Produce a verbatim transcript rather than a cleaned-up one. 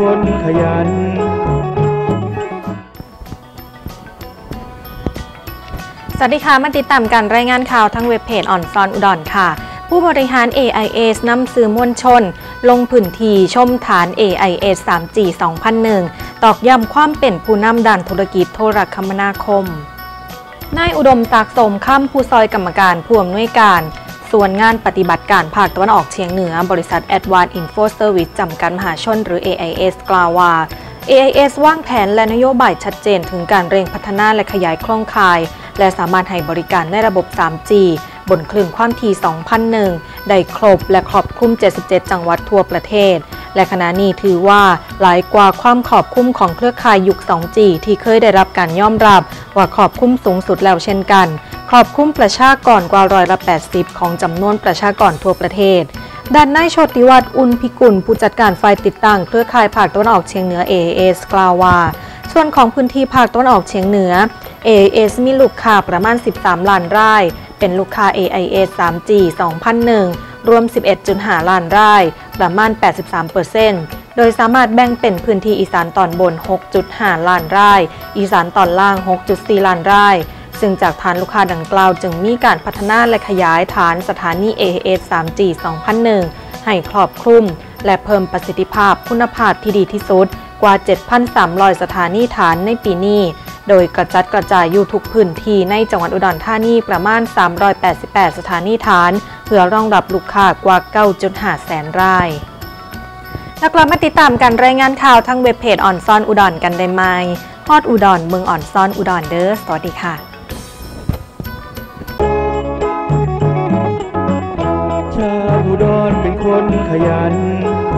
คนขยันสวัสดีค่ะมาติดตามการรายงานข่าวทั้งเว็บเพจออนซอนอุดรค่ะผู้บริหาร เอ ไอ เอส นำสื่อมวลชนลงพื้นที่ชมฐาน เอ ไอ เอส ทรีจี สองพันหนึ่ง ตอกย้ำความเป็นผู้นำด้านธุรกิจโทรคมนาคมนายอุดมศักดิ์สมค่ำผู้ซอยกรรมการผู้อำนวยการส่วนงานปฏิบัติการภาคตะวันออกเฉียงเหนือบริษัท Advanced Info Service จำกัดมหาชนหรือ เอ ไอ เอส กล่าวว่า เอ ไอ เอส วางแผนและนโยบายชัดเจนถึงการเร่งพัฒนาและขยายโครงข่ายและสามารถให้บริการในระบบ ทรีจี บนคลื่นความถี่ สองพันหนึ่ง ได้ครบและครอบคลุม เจ็ดสิบเจ็ด จังหวัดทั่วประเทศและขณะนี้ถือว่าหลายกว่าความครอบคลุมของเครือข่ายยุค ทูจี ที่เคยได้รับการยอมรับว่าครอบคลุมสูงสุดแล้วเช่นกันครอบคลุมประชากรกว่าร้อยละแปดสิบของจำนวนประชากรทั่วประเทศด้านนายโชติวัฒน์อุ่นพิกุลผู้จัดการฝ่ายติดตั้งเครือข่ายภาคตะวันออกเฉียงเหนือ เอ ไอ เอส กล่าวว่าส่วนของพื้นที่ภาคตะวันออกเฉียงเหนือ เอ ไอ เอส มีลูกค้าประมาณสิบสามล้านรายเป็นลูกค้า เอ ไอ เอส ทรีจี สองพันหนึ่ง รวม สิบเอ็ดจุดห้า ล้านรายประมาณ แปดสิบสามเปอร์เซ็นต์ โดยสามารถแบ่งเป็นพื้นที่อีสานตอนบน หกจุดห้า ล้านรายอีสานตอนล่าง หกจุดสี่ ล้านรายซึ่งจากฐานลูกค้าดังกล่าวจึงมีการพัฒนาและขยายฐานสถานี เอ ไอ เอส ทรีจี สองพันหนึ่ง ให้ครอบคลุมและเพิ่มประสิทธิภาพคุณภาพที่ดีที่สุดกว่า เจ็ดพันสามร้อย สถานีฐานในปีนี้โดยกระจัดกระจายอยู่ทุกพื้นที่ในจังหวัดอุดรธานีประมาณสามร้อยแปดสิบแปดสถานีฐานเพื่อรองรับลูกค้ากว่า เก้าจุดห้า แสนรายแล้วกลับมาติดตามการรายงานข่าวทั้งเว็บเพจออนซอนอุดรกันได้ไหมฮอดอุดรเมืองออนซอนอุดรเด้อสวัสดีค่ะชาวอุดรเป็นคนขยัน